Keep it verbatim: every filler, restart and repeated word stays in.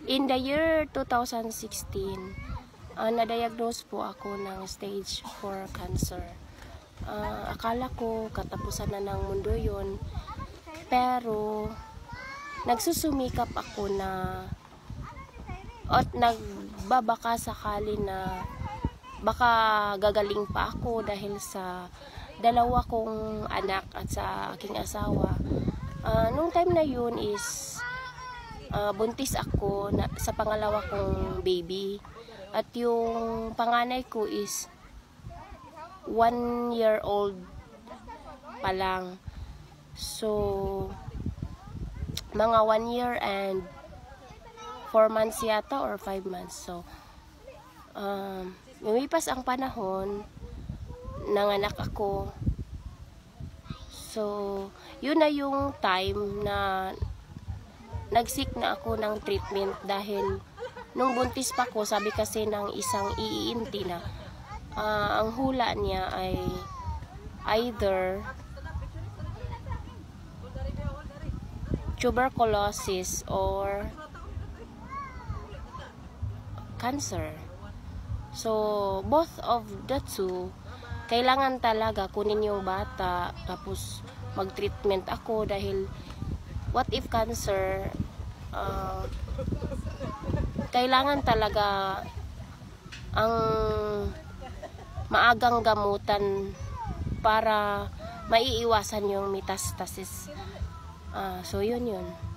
In the year two thousand sixteen, uh, na-diagnose po ako ng stage four cancer. Uh, akala ko katapusan na ng mundo yun, pero nagsusumikap ako na at nagbabaka sakali na baka gagaling pa ako dahil sa dalawa kong anak at sa aking asawa. Uh, nung time na yun is uh, buntis ako na, sa pangalawa kong baby. At yung panganay ko is one year old pa lang. So, mga one year and four months yata or five months. So, um, lumipas ang panahon, nanganak ako. So, yun na yung time na nagsik na ako ng treatment dahil nung buntis pa ko, sabi kasi ng isang I E N T na uh, ang hula niya ay either tuberculosis or cancer. So, both of the two, kailangan talaga kunin yung bata tapos mag-treatment ako dahil what if cancer, uh, kailangan talaga ang maagang gamutan para maiiwasan yung metastasis. Uh, so, yun yun.